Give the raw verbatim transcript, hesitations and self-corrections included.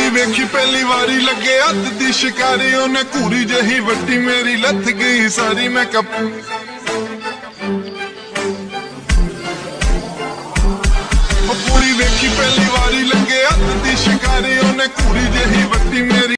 ਕੁੜੀ ਵੇਖੀ ਪਹਿਲੀ ਵਾਰੀ ਲੱਗੇ ਹੱਥ ਦੀ ਸ਼ਿਕਾਰੀ, ਉਹਨੇ ਘੂਰੀ ਜਹੀ ਵੱਟੀ ਮੇਰੀ ਲੱਥ ਗਈ ਸਾਰੀ। ਮੈਂ ਕੱਪ ਕੁੜੀ ਵੇਖੀ ਪਹਿਲੀ ਵਾਰੀ ਲੱਗੇ ਹੱਥ ਦੀ ਸ਼ਿਕਾਰੀ, ਉਹਨੇ ਘੂਰੀ ਜਹੀ ਵੱਟੀ ਮੇਰੀ